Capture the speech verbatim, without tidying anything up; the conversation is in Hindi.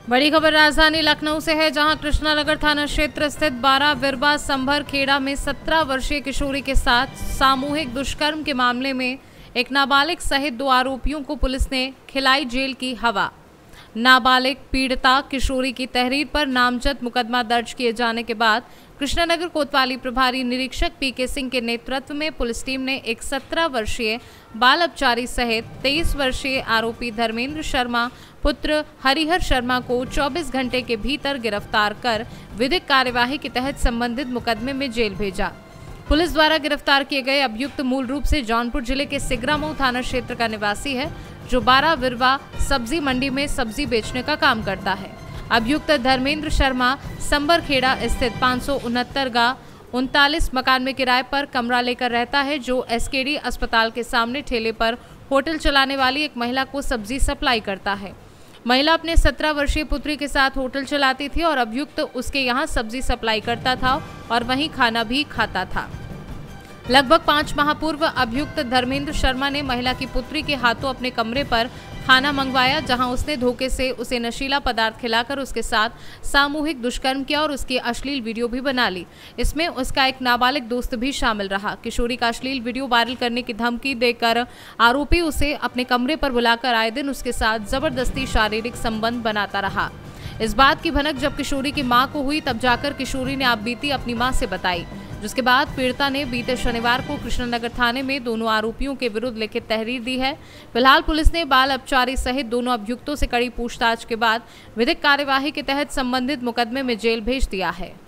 बड़ी खबर राजधानी लखनऊ से है, जहां कृष्णानगर थाना क्षेत्र स्थित बारह विरबा संभर खेड़ा में सत्रह वर्षीय किशोरी के साथ सामूहिक दुष्कर्म के मामले में एक नाबालिग सहित दो आरोपियों को पुलिस ने खिलाई जेल की हवा। नाबालिग पीड़िता किशोरी की तहरीर पर नामजद मुकदमा दर्ज किए जाने के बाद कृष्णानगर कोतवाली प्रभारी निरीक्षक पी के सिंह के नेतृत्व में पुलिस टीम ने एक सत्रह वर्षीय बाल अपचारी सहित तेईस वर्षीय आरोपी धर्मेंद्र शर्मा पुत्र हरिहर शर्मा को चौबीस घंटे के भीतर गिरफ्तार कर विधिक कार्यवाही के तहत संबंधित मुकदमे में जेल भेजा। पुलिस द्वारा गिरफ्तार किए गए अभियुक्त मूल रूप से जौनपुर जिले के सिगरामऊ थाना क्षेत्र का निवासी है, जो बारह विरवा सब्जी मंडी में सब्जी बेचने का काम करता है। अभियुक्त धर्मेंद्र शर्मा संबर खेड़ा स्थित पाँच सौ उनहत्तर गा उनतालीस मकान में किराए पर कमरा लेकर रहता है, जो एसकेडी अस्पताल के सामने ठेले पर होटल चलाने वाली एक महिला को सब्जी सप्लाई करता है। महिला अपने सत्रह वर्षीय पुत्री के साथ होटल चलाती थी और अभियुक्त उसके यहां सब्जी सप्लाई करता था और वहीं खाना भी खाता था। लगभग पाँच माह पूर्व अभियुक्त धर्मेंद्र शर्मा ने महिला की पुत्री के हाथों अपने कमरे पर खाना मंगवाया, जहां उसने धोखे से उसे नशीला पदार्थ खिलाकर उसके साथ सामूहिक दुष्कर्म किया और उसकी अश्लील वीडियो भी बना ली। इसमें उसका एक नाबालिग दोस्त भी शामिल रहा। किशोरी का अश्लील वीडियो वायरल करने की धमकी देकर आरोपी उसे अपने कमरे पर बुलाकर आए दिन उसके साथ जबरदस्ती शारीरिक संबंध बनाता रहा। इस बात की भनक जब किशोरी की मां को हुई, तब जाकर किशोरी ने आपबीती अपनी मां से बताई, जिसके बाद पीड़िता ने बीते शनिवार को कृष्णनगर थाने में दोनों आरोपियों के विरुद्ध लिखित तहरीर दी है। फिलहाल पुलिस ने बाल अपचारी सहित दोनों अभियुक्तों से कड़ी पूछताछ के बाद विधिक कार्यवाही के तहत संबंधित मुकदमे में जेल भेज दिया है।